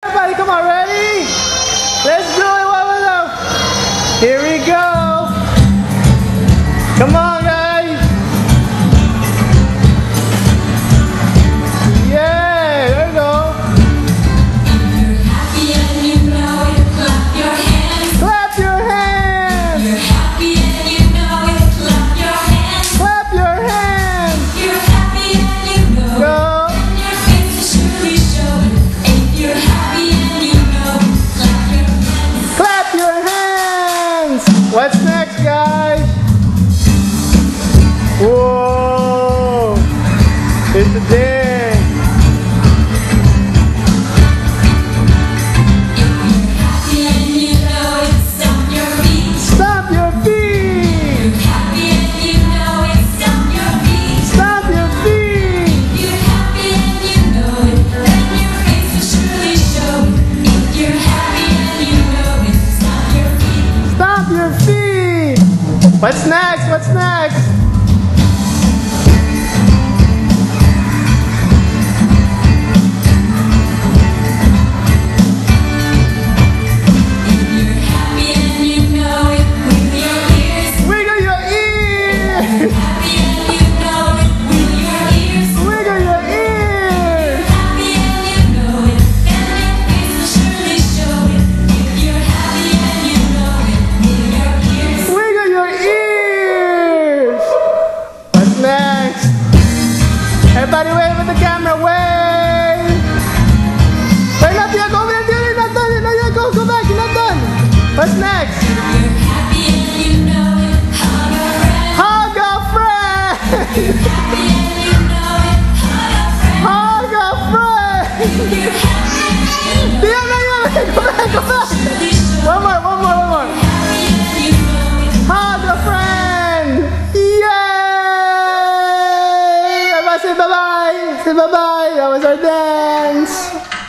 Everybody, come on, ready? Let's do it. Here we go. Come on, guys. Yeah, there we go. If you're happy and you know it, clap your hands. Clap your hands. If you're happy and you know it, clap your hands. Clap your hands. If you're happy and you know Go. it, then your face will surely show it. If you're happy and you know it, clap your hands. Clap your hands. What's next, guys? Whoa. It's the dance. If you're happy and you know it, stomp your feet. Stomp your If feet. you're happy and you know it, stomp your feet. Stomp your feet. If you're happy and you know it, then your face will surely show it. If you're happy and you know it, stomp your feet. Stomp your feet. What's next? What's next? If you're happy and you know it, with your ears. Wiggle your ears. Happy and you know it, with your ears. Wiggle your ears. Happy and you know it, then your face will surely show it. If you're happy and you know it, with your ears. Wiggle your ears. What's next? Everybody wave at the camera. Wave. Wait, not yet. Go back. You're not done. You're not yet. Go back. You're not done. What's next? If you're happy and you know it, hug a friend. Hug a friend. Happy and you know it, hug a friend. Hug a friend. If you're happy and you know Yeah, go back. Go back. surely show One more. happy and you know it. Hug a friend. Yay! Everybody say bye-bye. Say bye-bye. That was our dance.